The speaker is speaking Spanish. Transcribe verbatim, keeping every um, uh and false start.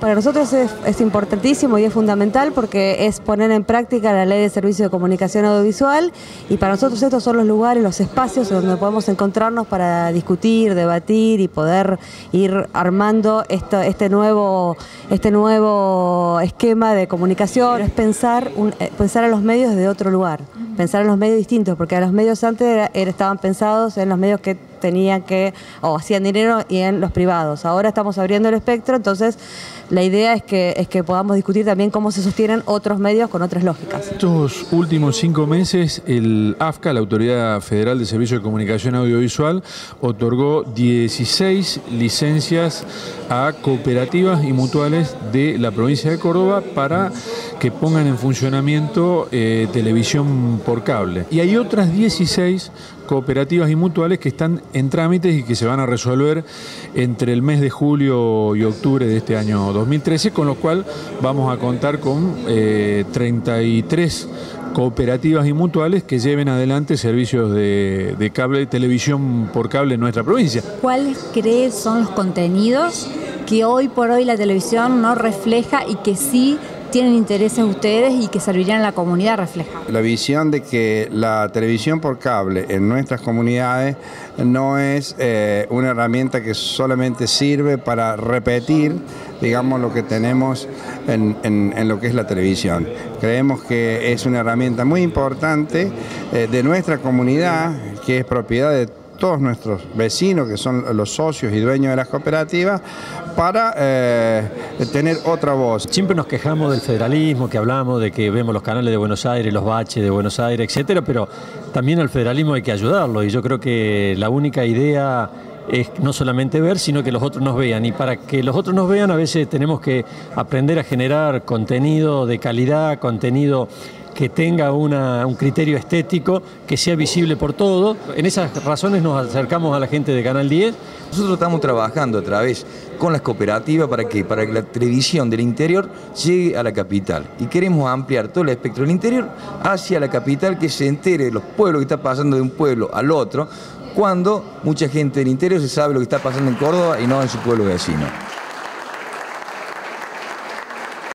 Para nosotros es, es importantísimo y es fundamental porque es poner en práctica la Ley de Servicio de Comunicación Audiovisual, y para nosotros estos son los lugares, los espacios donde podemos encontrarnos para discutir, debatir y poder ir armando esto, este, nuevo, este nuevo esquema de comunicación. Es pensar, un, pensar a los medios de otro lugar, pensar en los medios distintos, porque a los medios antes era, era, estaban pensados en los medios que tenían que, o hacían dinero, y en los privados. Ahora estamos abriendo el espectro, entonces la idea es que, es que podamos discutir también cómo se sostienen otros medios con otras lógicas. Estos últimos cinco meses, el A F C A, la Autoridad Federal de Servicios de Comunicación Audiovisual, otorgó dieciséis licencias a cooperativas y mutuales de la provincia de Córdoba para que pongan en funcionamiento eh, televisión por cable. Y hay otras dieciséis cooperativas y mutuales que están en trámites y que se van a resolver entre el mes de julio y octubre de este año dos mil trece, con lo cual vamos a contar con eh, treinta y tres cooperativas y mutuales que lleven adelante servicios de, de cable, televisión por cable en nuestra provincia. ¿Cuáles crees son los contenidos que hoy por hoy la televisión no refleja y que sí tienen intereses ustedes y que servirían a la comunidad reflejar? La visión de que la televisión por cable en nuestras comunidades no es eh, una herramienta que solamente sirve para repetir, digamos, lo que tenemos en, en, en lo que es la televisión. Creemos que es una herramienta muy importante eh, de nuestra comunidad, que es propiedad de todos nuestros vecinos, que son los socios y dueños de las cooperativas, para eh, tener otra voz. Siempre nos quejamos del federalismo, que hablamos de que vemos los canales de Buenos Aires, los baches de Buenos Aires, etcétera, pero también al federalismo hay que ayudarlo, y yo creo que la única idea es no solamente ver, sino que los otros nos vean, y para que los otros nos vean a veces tenemos que aprender a generar contenido de calidad, contenido que tenga una, un criterio estético, que sea visible por todo. En esas razones nos acercamos a la gente de Canal diez. Nosotros estamos trabajando a través con las cooperativas para que, para que la televisión del interior llegue a la capital. Y queremos ampliar todo el espectro del interior hacia la capital, que se entere de los pueblos, que está pasando de un pueblo al otro, cuando mucha gente del interior se sabe lo que está pasando en Córdoba y no en su pueblo vecino.